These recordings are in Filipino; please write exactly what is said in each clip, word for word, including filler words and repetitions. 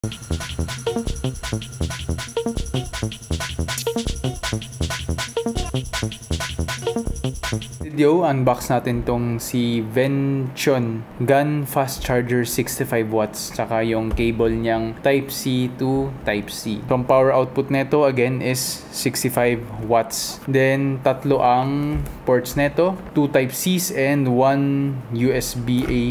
Video, unbox natin tong si Vention Gun Fast Charger sixty-five watts, tsaka yung cable niyang Type C to Type C. From power output neto again is sixty-five watts. Then tatlo ang ports neto, two Type C's and one U S B A.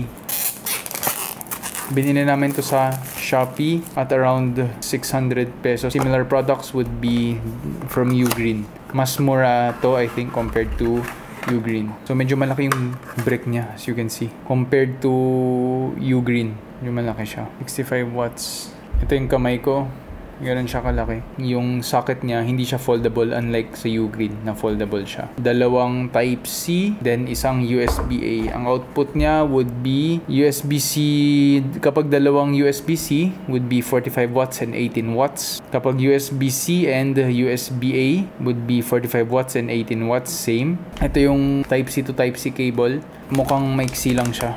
Binili namin to sa Shopee at around six hundred pesos. Similar products would be from Ugreen. Mas mura to, I think, compared to Ugreen. So medyo malaki yung brick niya, as you can see, compared to Ugreen. Medyo malaki siya. sixty-five watts. Ito yung kamay ko. Ganun siya kalaki. Yung socket niya, hindi siya foldable, unlike sa Ugreen na foldable siya. Dalawang Type C, then isang U S B A. Ang output niya would be U S B C. Kapag dalawang U S B C, would be forty-five watts and eighteen watts. Kapag U S B C and U S B A, would be forty-five watts and eighteen watts. Same. Ito yung Type C to Type C cable. Mukhang maiksi lang siya.